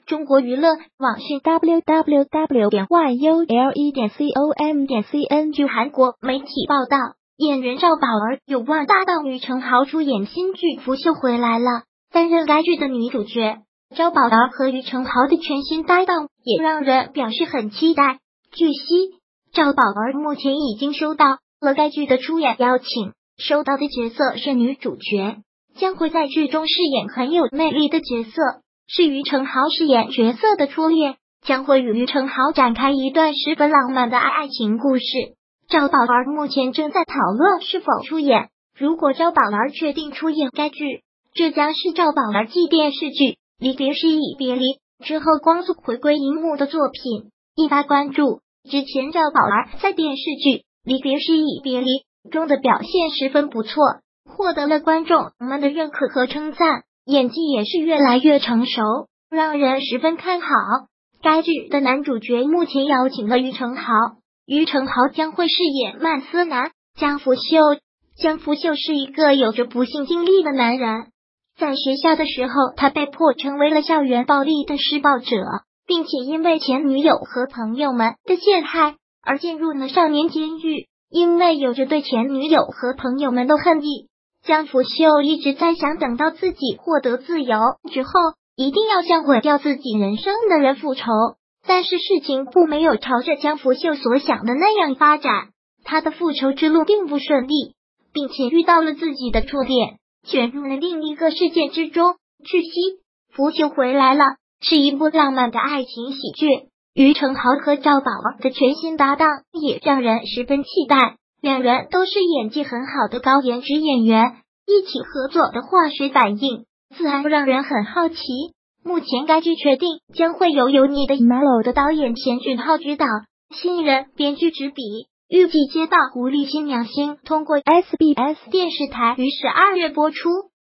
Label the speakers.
Speaker 1: 中国娱乐网讯 www.yule.com.cn 据韩国媒体报道，演员赵宝儿有望搭档于承豪出演新剧《拂袖回来了》，担任该剧的女主角。赵宝儿和于承豪的全新搭档也让人表示很期待。据悉，赵宝儿目前已经收到了该剧的出演邀请，收到的角色是女主角，将会在剧中饰演很有魅力的角色，是于承豪饰演角色的初恋，将会与于承豪展开一段十分浪漫的爱情故事。赵宝儿目前正在讨论是否出演，如果赵宝儿确定出演该剧，这将是赵宝儿继电视剧《离别是已别离》之后光速回归荧幕的作品，引发关注。之前赵宝儿在电视剧《离别是已别离》中的表现十分不错，获得了观众们的认可和称赞，演技也是越来越成熟，让人十分看好。该剧的男主角目前邀请了于承豪，于承豪将会饰演曼斯男江福秀。江福秀是一个有着不幸经历的男人，在学校的时候，他被迫成为了校园暴力的施暴者，并且因为前女友和朋友们的陷害而进入了少年监狱。因为有着对前女友和朋友们的恨意，江福秀一直在想，等到自己获得自由之后，一定要向毁掉自己人生的人复仇。但是事情并没有朝着江福秀所想的那样发展，他的复仇之路并不顺利，并且遇到了自己的初恋，卷入了另一个事件之中。据悉，《拂袖回来了》是一部浪漫的爱情喜剧，于承豪和赵宝儿的全新搭档也让人十分期待，两人都是演技很好的高颜值演员，一起合作的化学反应自然让人很好奇。目前该剧确定将会由你的 Mellow 的导演钱俊浩执导，新人编剧执笔，预计接到《狐狸新娘星》通过 SBS 电视台于12月播出。